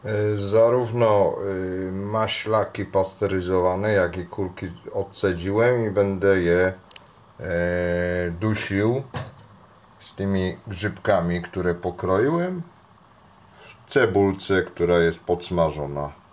Zarówno maślaki pasteryzowane, jak i kurki odcedziłem i będę je dusił z tymi grzybkami, które pokroiłem w cebulce, która jest podsmażona.